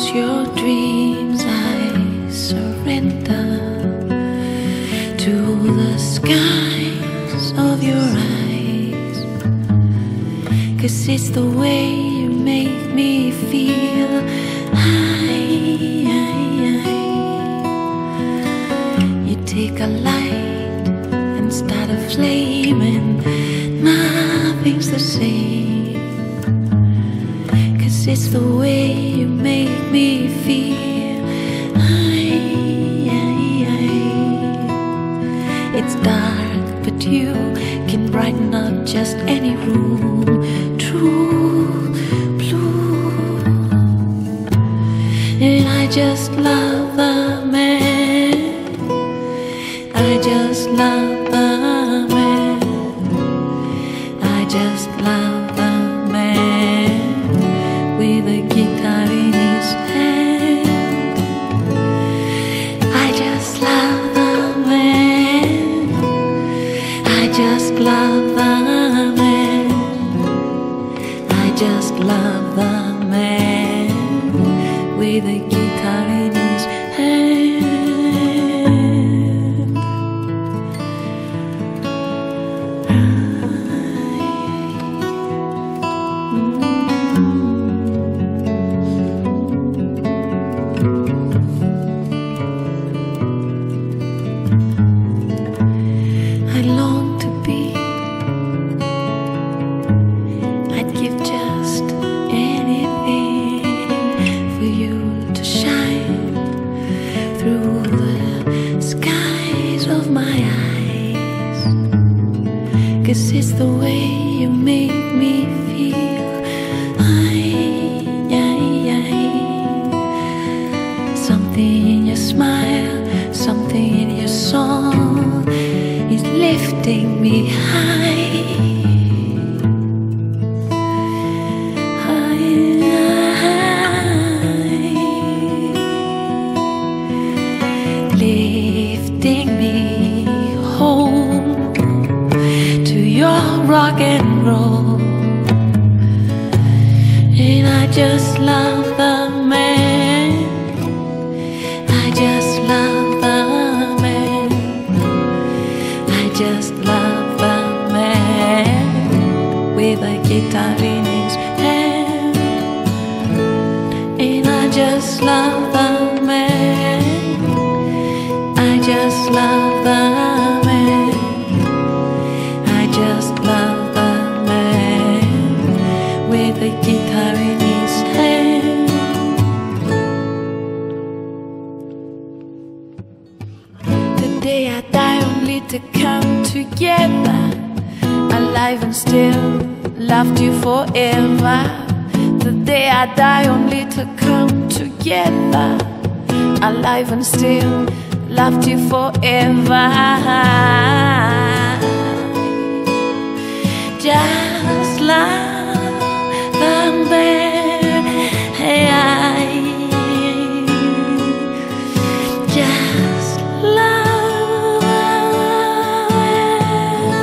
your dreams I surrender to the skies of your eyes, 'cause it's the way you make me feel. You take a light and start a flame, and nothing's the same, 'cause it's the way you make me feel. It's dark, but you can brighten up just any room. True blue. And I just love the man. I just love the man. I just love the man with a guitar in his hand. I just love the man. I just love the man. I just love the man with a guitar in his hand. I long to be, I'd give just anything for you to shine through the skies of my eyes, 'cause it's the way you make me feel. Something in your smile, something in your song is lifting me high. Lifting me home to your rock and roll. And I just love the man. I just love the man. I just love the man with a guitar in his hand. And I just love the man. I just love the man. I just love the man with a guitar in his hand. The day I die only to come together, alive and still loved you forever. The day I die only to come together, alive and still loved you forever. Just love the man. Just love the man.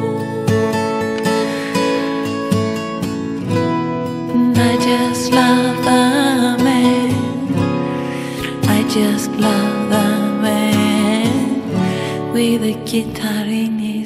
I just love the man. I just love the man with a guitar in his